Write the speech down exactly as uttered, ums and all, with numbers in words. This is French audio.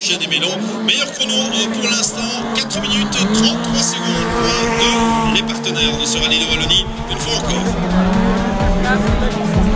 Etienne et Mélon. Meilleur chrono pour l'instant, quatre minutes trente-trois secondes, point de les partenaires de ce rallye de Wallonie, une fois encore.